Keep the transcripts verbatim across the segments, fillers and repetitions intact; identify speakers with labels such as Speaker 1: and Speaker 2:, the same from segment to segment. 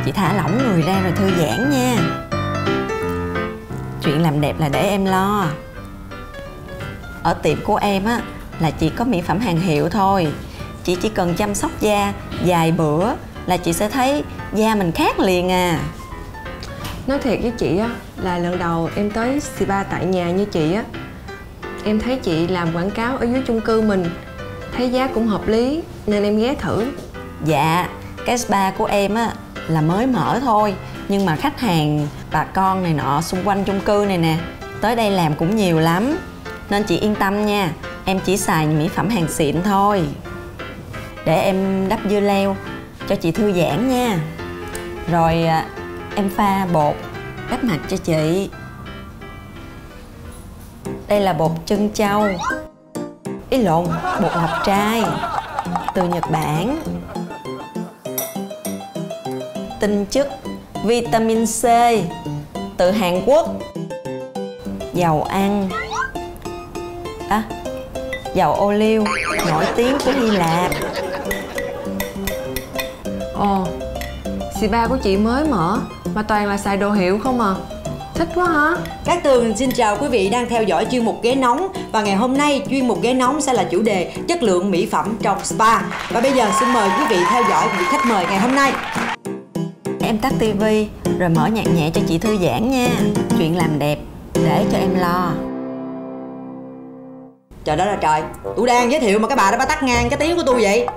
Speaker 1: Chị thả lỏng người ra rồi thư giãn nha. Chuyện làm đẹp là để em lo. Ở tiệm của em á là chỉ có mỹ phẩm hàng hiệu thôi. Chị chỉ cần chăm sóc da vài bữa là chị sẽ thấy da mình khác liền à.
Speaker 2: Nói thiệt với chị á, là lần đầu em tới spa tại nhà như chị á, em thấy chị làm quảng cáo ở dưới chung cư mình, thấy giá cũng hợp lý nên em ghé thử.
Speaker 1: Dạ, cái spa của em á là mới mở thôi, nhưng mà khách hàng bà con này nọ xung quanh chung cư này nè tới đây làm cũng nhiều lắm. Nên chị yên tâm nha, em chỉ xài mỹ phẩm hàng xịn thôi. Để em đắp dưa leo cho chị thư giãn nha. Rồi em pha bột đắp mặt cho chị. Đây là bột trân châu, ý lộn, bột ngọc trai từ Nhật Bản. Tinh chất vitamin C từ Hàn Quốc. Dầu ăn à, dầu ô liu nổi tiếng của Hy Lạp.
Speaker 2: Ồ, spa của chị mới mở mà toàn là xài đồ hiệu không à. Thích quá hả?
Speaker 3: Cát Tường xin chào quý vị đang theo dõi chuyên mục Ghế Nóng. Và ngày hôm nay chuyên mục Ghế Nóng sẽ là chủ đề chất lượng mỹ phẩm trong spa. Và bây giờ xin mời quý vị theo dõi vị khách mời ngày hôm nay.
Speaker 1: Em tắt tivi rồi mở nhạc nhẹ cho chị thư giãn nha. Chuyện làm đẹp để cho em lo.
Speaker 3: Trời đó là trời, tôi đang giới thiệu mà cái bà đó bà tắt ngang cái tiếng của tôi vậy.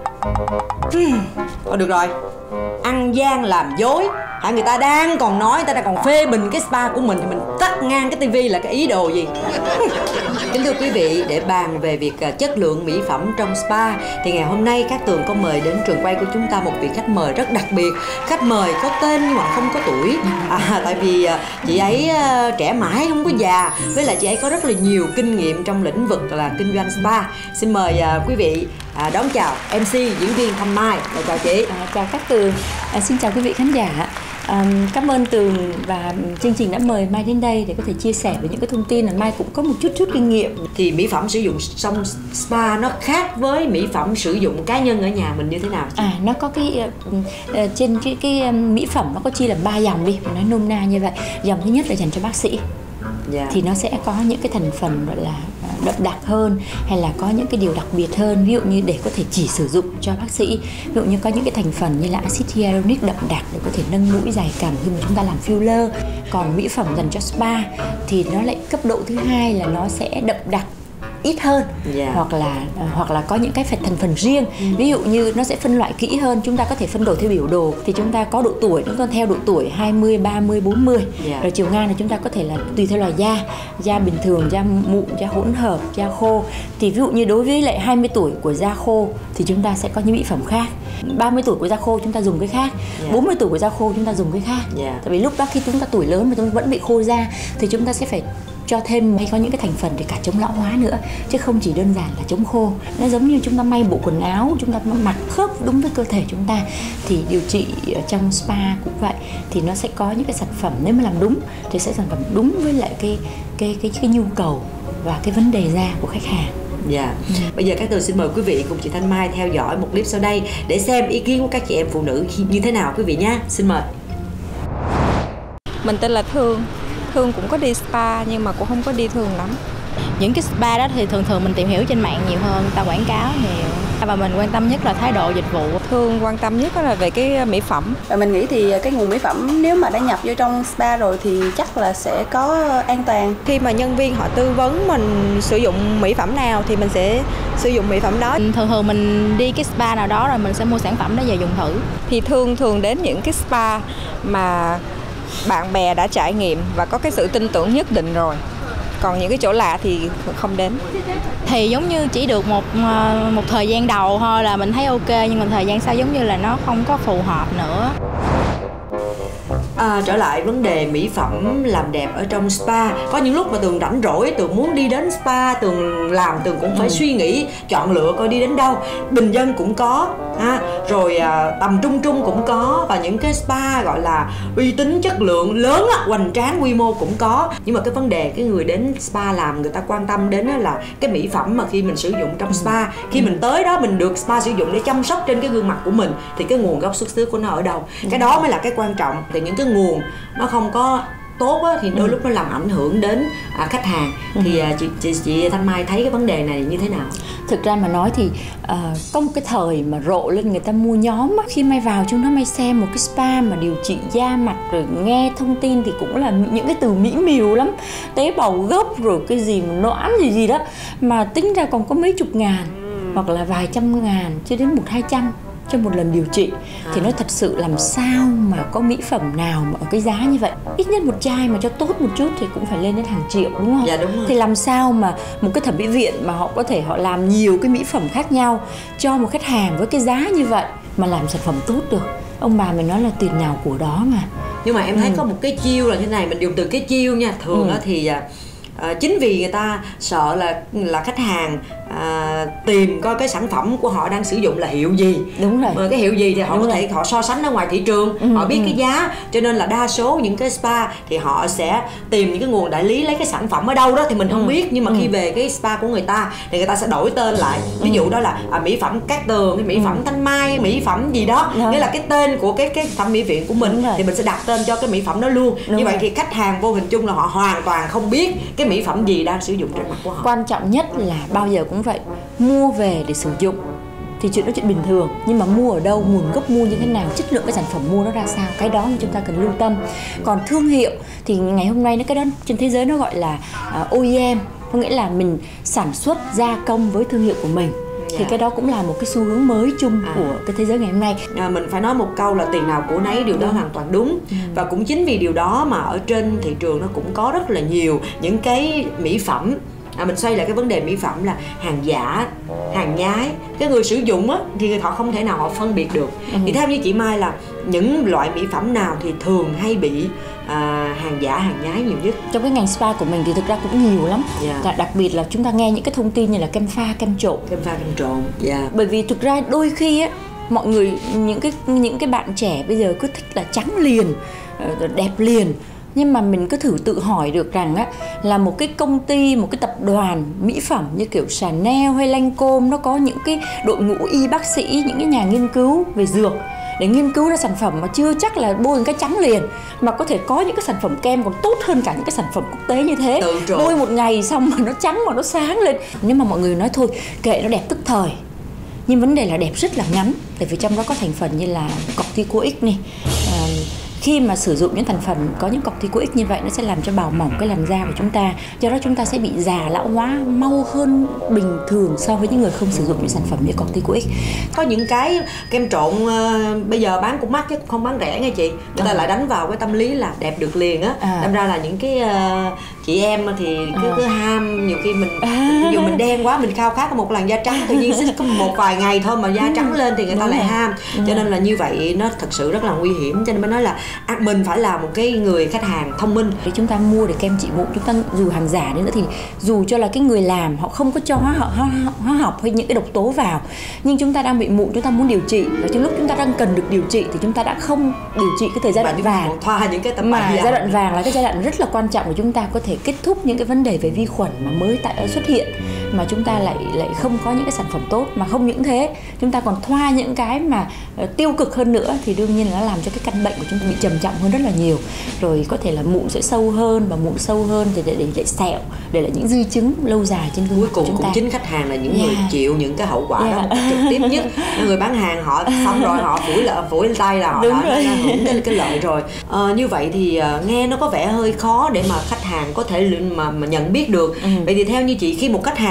Speaker 3: Thôi được rồi, ăn gian làm dối. Hả, người ta đang còn nói, người ta đang còn phê bình cái spa của mình thì mình tắt ngang cái tivi là cái ý đồ gì? Kính thưa quý vị, để bàn về việc chất lượng mỹ phẩm trong spa thì ngày hôm nay Cát Tường có mời đến trường quay của chúng ta một vị khách mời rất đặc biệt. Khách mời có tên nhưng mà không có tuổi. À, tại vì chị ấy trẻ mãi không có già, với lại chị ấy có rất là nhiều kinh nghiệm trong lĩnh vực là kinh doanh spa. Xin mời quý vị À, đón chào em xê diễn viên Thanh Mai. Chào, chào chị.
Speaker 4: À, chào Cát Tường. À, xin chào quý vị khán giả. À, cảm ơn Tường và chương trình đã mời Mai đến đây để có thể chia sẻ về những cái thông tin là Mai cũng có một chút chút kinh nghiệm.
Speaker 3: Thì mỹ phẩm sử dụng trong spa nó khác với mỹ phẩm sử dụng cá nhân ở nhà mình như thế nào?
Speaker 4: À, nó có cái uh, uh, trên cái, cái uh, mỹ phẩm nó có chia làm ba dòng đi, nói nôm na như vậy. Dòng thứ nhất là dành cho bác sĩ. Yeah. Thì nó sẽ có những cái thành phần gọi là đậm đặc hơn, hay là có những cái điều đặc biệt hơn, ví dụ như để có thể chỉ sử dụng cho bác sĩ. Ví dụ như có những cái thành phần như là axit hyaluronic đậm đặc để có thể nâng mũi dài cằm khi mà chúng ta làm filler. Còn mỹ phẩm dành cho spa thì nó lại cấp độ thứ hai là nó sẽ đậm đặc ít hơn, yeah. hoặc là hoặc là có những cái thành phần riêng. ừ. Ví dụ như nó sẽ phân loại kỹ hơn, chúng ta có thể phân đổi theo biểu đồ. Thì chúng ta có độ tuổi, chúng ta theo độ tuổi hai mươi, ba mươi, bốn mươi. yeah. Rồi chiều ngang thì chúng ta có thể là tùy theo loài da, da bình thường, da mụn, da hỗn hợp, da khô. Thì ví dụ như đối với lại hai mươi tuổi của da khô thì chúng ta sẽ có những mỹ phẩm khác. Ba mươi tuổi của da khô chúng ta dùng cái khác. yeah. bốn mươi tuổi của da khô chúng ta dùng cái khác. yeah. Tại vì lúc đó khi chúng ta tuổi lớn mà chúng ta vẫn bị khô da thì chúng ta sẽ phải cho thêm hay có những cái thành phần để cả chống lão hóa nữa, chứ không chỉ đơn giản là chống khô. Nó giống như chúng ta may bộ quần áo, chúng ta mặc khớp đúng với cơ thể chúng ta, thì điều trị ở trong spa cũng vậy. Thì nó sẽ có những cái sản phẩm, nếu mà làm đúng thì sẽ sản phẩm đúng với lại cái cái cái cái nhu cầu và cái vấn đề da của khách hàng.
Speaker 3: Dạ. Yeah. ừ. Bây giờ Cát Tường xin mời quý vị cùng chị Thanh Mai theo dõi một clip sau đây để xem ý kiến của các chị em phụ nữ như thế nào quý vị nhé. Xin mời.
Speaker 5: Mình tên là Thương. Thương cũng có đi spa nhưng mà cũng không có đi thường lắm.
Speaker 6: Những cái spa đó thì thường thường mình tìm hiểu trên mạng nhiều hơn, người ta quảng cáo nhiều. Và mình quan tâm nhất là thái độ dịch vụ.
Speaker 5: Thương quan tâm nhất là về cái mỹ phẩm.
Speaker 7: Và mình nghĩ thì cái nguồn mỹ phẩm nếu mà đã nhập vô trong spa rồi thì chắc là sẽ có an toàn.
Speaker 5: Khi mà nhân viên họ tư vấn mình sử dụng mỹ phẩm nào thì mình sẽ sử dụng mỹ phẩm đó.
Speaker 6: Thường thường mình đi cái spa nào đó rồi mình sẽ mua sản phẩm đó về dùng thử.
Speaker 5: Thì Thương thường đến những cái spa mà bạn bè đã trải nghiệm và có cái sự tin tưởng nhất định rồi. Còn những cái chỗ lạ thì không đến.
Speaker 6: Thì giống như chỉ được một một thời gian đầu thôi là mình thấy ok, nhưng mà thời gian sau giống như là nó không có phù hợp nữa.
Speaker 3: À, trở lại vấn đề mỹ phẩm làm đẹp ở trong spa, có những lúc mà Tường rảnh rỗi, Tường muốn đi đến spa, Tường làm Tường cũng phải ừ. suy nghĩ chọn lựa coi đi đến đâu. Bình dân cũng có ha, rồi à, tầm trung trung cũng có, và những cái spa gọi là uy tín chất lượng lớn á, hoành tráng quy mô cũng có. Nhưng mà cái vấn đề cái người đến spa làm, người ta quan tâm đến là cái mỹ phẩm mà khi mình sử dụng trong spa, khi mình tới đó mình được spa sử dụng để chăm sóc trên cái gương mặt của mình, thì cái nguồn gốc xuất xứ của nó ở đâu, cái đó mới là cái quan trọng. Thì những cái nguồn nó không có tốt á, thì đôi lúc nó làm ảnh hưởng đến à, khách hàng. Thì à, chị, chị chị Thanh Mai thấy cái vấn đề này như thế nào?
Speaker 4: Thực ra mà nói thì uh, có một cái thời mà rộ lên người ta mua nhóm á, khi Mai vào chúng nó Mai xem một cái spa mà điều trị da mặt rồi nghe thông tin thì cũng là những cái từ mỹ miều lắm, tế bào gốc rồi cái gì mà noãn gì gì đó, mà tính ra còn có mấy chục ngàn hoặc là vài trăm ngàn cho đến một hai trăm cho một lần điều trị. À. Thì nói thật sự làm sao mà có mỹ phẩm nào mà ở cái giá như vậy, ít nhất một chai mà cho tốt một chút thì cũng phải lên đến hàng triệu, đúng không?
Speaker 3: Dạ đúng rồi.
Speaker 4: Thì làm sao mà một cái thẩm mỹ viện mà họ có thể họ làm nhiều cái mỹ phẩm khác nhau cho một khách hàng với cái giá như vậy mà làm sản phẩm tốt được? Ông bà mình nói là tiền nào của đó mà.
Speaker 3: Nhưng mà em thấy
Speaker 4: ừ.
Speaker 3: có một cái chiêu là thế này, mình dùng từ cái chiêu nha. Thường ừ. thì À, chính vì người ta sợ là là khách hàng à, tìm coi cái sản phẩm của họ đang sử dụng là hiệu gì.
Speaker 4: Đúng rồi.
Speaker 3: Mà cái hiệu gì thì họ
Speaker 4: Đúng
Speaker 3: có
Speaker 4: rồi.
Speaker 3: thể họ so sánh ở ngoài thị trường, ừ, họ biết ừ. cái giá, cho nên là đa số những cái spa thì họ sẽ tìm những cái nguồn đại lý lấy cái sản phẩm ở đâu đó thì mình không ừ. biết. Nhưng mà ừ. khi về cái spa của người ta thì người ta sẽ đổi tên lại, ví dụ đó là à, mỹ phẩm Cát Tường, cái mỹ ừ. phẩm Thanh Mai, mỹ phẩm gì đó, nghĩa là cái tên của cái cái thẩm mỹ viện của mình thì mình sẽ đặt tên cho cái mỹ phẩm đó luôn. Đúng Như vậy rồi. Thì khách hàng vô hình chung là họ hoàn toàn không biết cái mỹ phẩm gì đang sử dụng trên mặt của họ.
Speaker 4: Quan trọng nhất là bao giờ cũng vậy, mua về để sử dụng thì chuyện đó chuyện bình thường, nhưng mà mua ở đâu, nguồn gốc mua như thế nào, chất lượng cái sản phẩm mua nó ra sao, cái đó chúng ta cần lưu tâm. Còn thương hiệu thì ngày hôm nay nó cái đó trên thế giới nó gọi là uh, o e em, có nghĩa là mình sản xuất gia công với thương hiệu của mình. Thì yeah. cái đó cũng là một cái xu hướng mới chung à. của cái thế giới ngày hôm nay.
Speaker 3: À, mình phải nói một câu là tiền nào của nấy, điều đó đúng. hoàn toàn đúng. Ừ. Và cũng chính vì điều đó mà ở trên thị trường nó cũng có rất là nhiều những cái mỹ phẩm. À, mình xoay lại cái vấn đề mỹ phẩm là hàng giả, hàng nhái. Cái người sử dụng á thì họ không thể nào họ phân biệt được. Ừ. Thì theo như chị Mai là những loại mỹ phẩm nào thì thường hay bị à, hàng giả, hàng nhái nhiều nhất?
Speaker 4: Trong cái ngành spa của mình thì thực ra cũng nhiều lắm. Yeah. Đặc biệt là chúng ta nghe những cái thông tin như là kem pha, kem trộn.
Speaker 3: Kem pha, kem trộn. Yeah.
Speaker 4: Bởi vì thực ra đôi khi á mọi người, những cái những cái bạn trẻ bây giờ cứ thích là trắng liền, đẹp liền. Nhưng mà mình cứ thử tự hỏi được rằng á, là một cái công ty, một cái tập đoàn mỹ phẩm như kiểu Chanel hay Lancôme, nó có những cái đội ngũ y bác sĩ, những cái nhà nghiên cứu về dược để nghiên cứu ra sản phẩm mà chưa chắc là bôi một cái trắng liền, mà có thể có những cái sản phẩm kem còn tốt hơn cả những cái sản phẩm quốc tế như thế. Bôi một ngày xong mà nó trắng mà nó sáng lên. Nhưng mà mọi người nói thôi kệ, nó đẹp tức thời. Nhưng vấn đề là đẹp rất là ngắn, tại vì trong đó có thành phần như là corticoid này. À, khi mà sử dụng những thành phần có những corticoid như vậy, nó sẽ làm cho bào mỏng cái làn da của chúng ta, do đó chúng ta sẽ bị già lão hóa mau hơn bình thường so với những người không sử dụng những sản phẩm như corticoid.
Speaker 3: Có những cái kem trộn uh, bây giờ bán cũng mắc chứ không bán rẻ nghe chị, người ta à. lại đánh vào cái tâm lý là đẹp được liền á. À. Đâm ra là những cái uh, chị em thì cứ, à. cứ ham, nhiều khi mình à. ví dụ mình đen quá, mình khao khát một làn da trắng, tự nhiên có một vài ngày thôi mà da trắng lên thì người ta Đúng lại rồi. ham. Đúng cho nên là như vậy nó thật sự rất là nguy hiểm. Cho nên mới nói là à, mình phải là một cái người khách hàng thông minh.
Speaker 4: Để chúng ta mua để kem trị mụn, chúng ta dù hàng giả đi nữa thì dù cho là cái người làm họ không có cho hóa, hóa, hóa học hay những cái độc tố vào, nhưng chúng ta đang bị mụn, chúng ta muốn điều trị, và trong lúc chúng ta đang cần được điều trị thì chúng ta đã không điều trị cái thời gian đoạn vàng.
Speaker 3: Thoa những cái tấm
Speaker 4: mà giai đoạn vàng là cái giai đoạn rất là quan trọng của chúng ta có thể kết thúc những cái vấn đề về vi khuẩn mà mới tại xuất hiện, mà chúng ta lại lại không có những cái sản phẩm tốt. Mà không những thế, chúng ta còn thoa những cái mà uh, tiêu cực hơn nữa thì đương nhiên là nó làm cho cái căn bệnh của chúng ta bị trầm trọng hơn rất là nhiều. Rồi có thể là mụn sẽ sâu hơn, và mụn sâu hơn thì để để lại sẹo, để lại những di chứng lâu dài trên gương mặt của chúng ta.
Speaker 3: Cũng chính khách hàng là những
Speaker 4: yeah.
Speaker 3: người chịu những cái hậu quả
Speaker 4: yeah.
Speaker 3: đó một cách trực tiếp nhất. Người bán hàng họ xong rồi họ phủi lợi phủi tay là họ Đúng đã, đã hưởng cái, cái lợi rồi. À, như vậy thì uh, nghe nó có vẻ hơi khó để mà khách hàng có thể mà, mà nhận biết được. Ừ. Vậy thì theo như chị, khi một khách hàng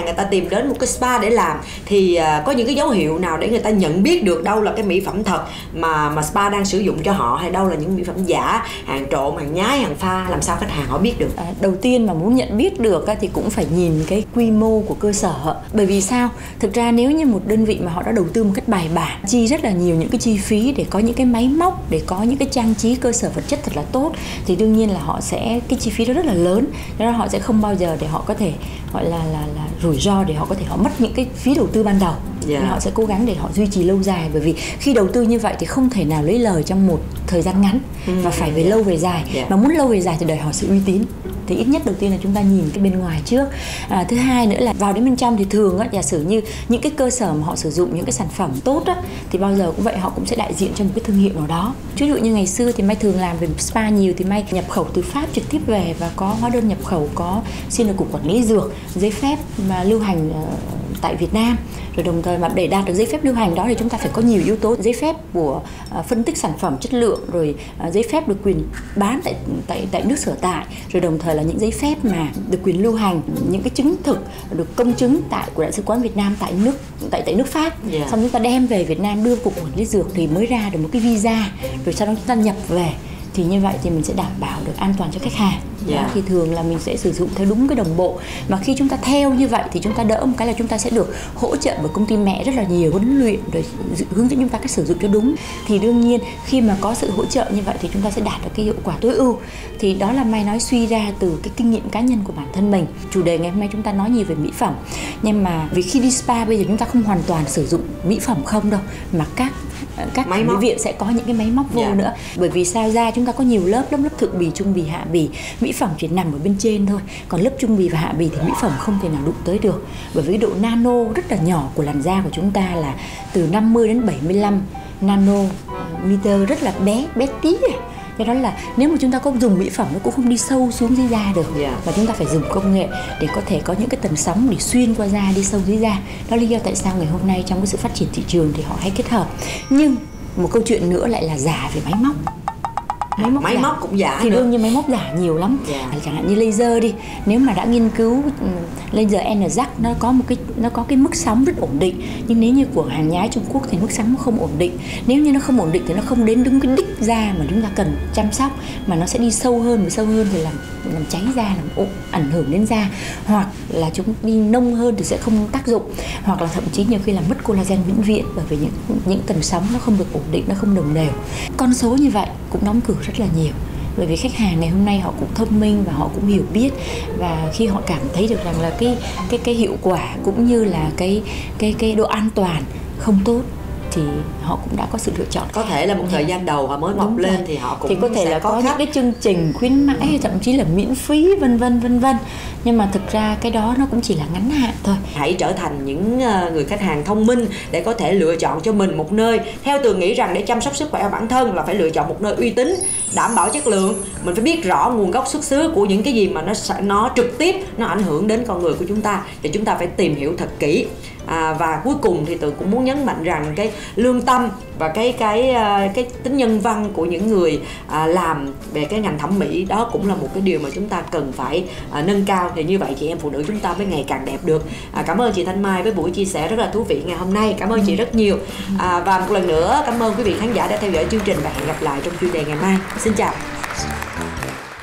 Speaker 3: người ta tìm đến một cái spa để làm thì uh, có những cái dấu hiệu nào để người ta nhận biết được đâu là cái mỹ phẩm thật mà mà spa đang sử dụng cho họ, hay đâu là những mỹ phẩm giả, hàng trộn, hàng nhái, hàng pha? Làm sao khách hàng họ biết được?
Speaker 4: À, đầu tiên mà muốn nhận biết được thì cũng phải nhìn cái quy mô của cơ sở. Bởi vì sao? Thực ra nếu như một đơn vị mà họ đã đầu tư một cách bài bản, chi rất là nhiều những cái chi phí để có những cái máy móc, để có những cái trang trí cơ sở vật chất thật là tốt, thì đương nhiên là họ sẽ, cái chi phí đó rất là lớn, nên họ sẽ không bao giờ để họ có thể gọi là là là rủi ro, để họ có thể họ mất những cái phí đầu tư ban đầu. Yeah. Nên họ sẽ cố gắng để họ duy trì lâu dài, bởi vì khi đầu tư như vậy thì không thể nào lấy lời trong một thời gian ngắn, mm. mà phải về lâu về dài. Yeah. Mà muốn lâu về dài thì đòi hỏi sự uy tín. Thì ít nhất đầu tiên là chúng ta nhìn cái bên ngoài trước. À, thứ hai nữa là vào đến bên trong thì thường á, giả sử như những cái cơ sở mà họ sử dụng những cái sản phẩm tốt á, thì bao giờ cũng vậy, họ cũng sẽ đại diện cho một cái thương hiệu nào đó. Ví dụ như ngày xưa thì Mai thường làm về spa nhiều, thì Mai nhập khẩu từ Pháp trực tiếp về và có hóa đơn nhập khẩu, có xin được cục quản lý dược, giấy phép mà lưu hành uh, tại Việt Nam. Rồi đồng thời mà để đạt được giấy phép lưu hành đó thì chúng ta phải có nhiều yếu tố: giấy phép của uh, phân tích sản phẩm chất lượng, rồi uh, giấy phép được quyền bán tại tại tại nước sở tại, rồi đồng thời là những giấy phép mà được quyền lưu hành, những cái chứng thực được công chứng tại của Đại sứ quán Việt Nam tại nước tại tại nước Pháp. Yeah. Xong chúng ta đem về Việt Nam đưa cục quản lý dược thì mới ra được một cái visa, rồi sau đó chúng ta nhập về. Thì như vậy thì mình sẽ đảm bảo được an toàn cho khách hàng. Yeah. Thì thường là mình sẽ sử dụng theo đúng cái đồng bộ. Mà khi chúng ta theo như vậy thì chúng ta đỡ một cái là chúng ta sẽ được hỗ trợ bởi công ty mẹ rất là nhiều, huấn luyện rồi hướng dẫn chúng ta cách sử dụng cho đúng. Thì đương nhiên khi mà có sự hỗ trợ như vậy thì chúng ta sẽ đạt được cái hiệu quả tối ưu. Thì đó là Mai nói suy ra từ cái kinh nghiệm cá nhân của bản thân mình. Chủ đề ngày hôm nay chúng ta nói nhiều về mỹ phẩm, nhưng mà vì khi đi spa bây giờ chúng ta không hoàn toàn sử dụng mỹ phẩm không đâu, mà các các
Speaker 3: máy
Speaker 4: bệnh viện sẽ có những cái máy móc vô. Yeah. nữa. Bởi vì sao, da chúng ta có nhiều lớp, lớp lớp thượng bì, trung bì, hạ bì. Mỹ phẩm chỉ nằm ở bên trên thôi, còn lớp trung bì và hạ bì thì mỹ phẩm không thể nào đụng tới được. Bởi vì độ nano rất là nhỏ của làn da của chúng ta là từ năm mươi đến bảy mươi lăm nanometer, rất là bé, bé tí. Cho đó là nếu mà chúng ta có dùng mỹ phẩm nó cũng không đi sâu xuống dưới da được. Yeah. Và chúng ta phải dùng công nghệ để có thể có những cái tần sóng để xuyên qua da, đi sâu dưới da. Đó là lý do tại sao ngày hôm nay trong cái sự phát triển thị trường thì họ hay kết hợp. Nhưng một câu chuyện nữa lại là giả về máy móc.
Speaker 3: Máy móc, máy giả. móc cũng giả
Speaker 4: thì
Speaker 3: nữa.
Speaker 4: Đương nhiên máy móc giả nhiều lắm. Yeah. Chẳng hạn như laser đi, nếu mà đã nghiên cứu laser N-Zac nó có một cái nó có cái mức sóng rất ổn định, nhưng nếu như của hàng nhái Trung Quốc thì mức sóng nó không ổn định. Nếu như nó không ổn định thì nó không đến đúng cái đích da mà chúng ta cần chăm sóc, mà nó sẽ đi sâu hơn và sâu hơn thì làm làm cháy da, làm ổ, ảnh hưởng đến da, hoặc là chúng đi nông hơn thì sẽ không tác dụng, hoặc là thậm chí nhiều khi là mất collagen vĩnh viễn, bởi vì những những tần sóng nó không được ổn định, nó không đồng đều. Con số như vậy cũng đóng cửa rất là nhiều, bởi vì khách hàng ngày hôm nay họ cũng thông minh và họ cũng hiểu biết, và khi họ cảm thấy được rằng là cái cái cái hiệu quả cũng như là cái cái cái độ an toàn không tốt thì họ cũng đã có sự lựa chọn.
Speaker 3: Có thể là một thời gian đầu họ mới mọc lên thì họ cũng
Speaker 4: thì có thể là có, có những cái chương trình khuyến mãi, thậm chí là miễn phí vân vân vân vân. Nhưng mà thực ra cái đó nó cũng chỉ là ngắn hạn thôi.
Speaker 3: Hãy trở thành những người khách hàng thông minh để có thể lựa chọn cho mình một nơi. Theo Tường nghĩ rằng để chăm sóc sức khỏe bản thân là phải lựa chọn một nơi uy tín, đảm bảo chất lượng. Mình phải biết rõ nguồn gốc xuất xứ của những cái gì mà nó nó trực tiếp nó ảnh hưởng đến con người của chúng ta, và chúng ta phải tìm hiểu thật kỹ. À, và cuối cùng thì Tường cũng muốn nhấn mạnh rằng cái lương tâm và cái cái cái tính nhân văn của những người à, làm về cái ngành thẩm mỹ đó cũng là một cái điều mà chúng ta cần phải à, nâng cao. Thì như vậy chị em phụ nữ chúng ta mới ngày càng đẹp được. À, cảm ơn chị Thanh Mai với buổi chia sẻ rất là thú vị ngày hôm nay. Cảm ơn chị rất nhiều. À, và một lần nữa cảm ơn quý vị khán giả đã theo dõi chương trình và hẹn gặp lại trong chuyên đề ngày mai. Xin chào.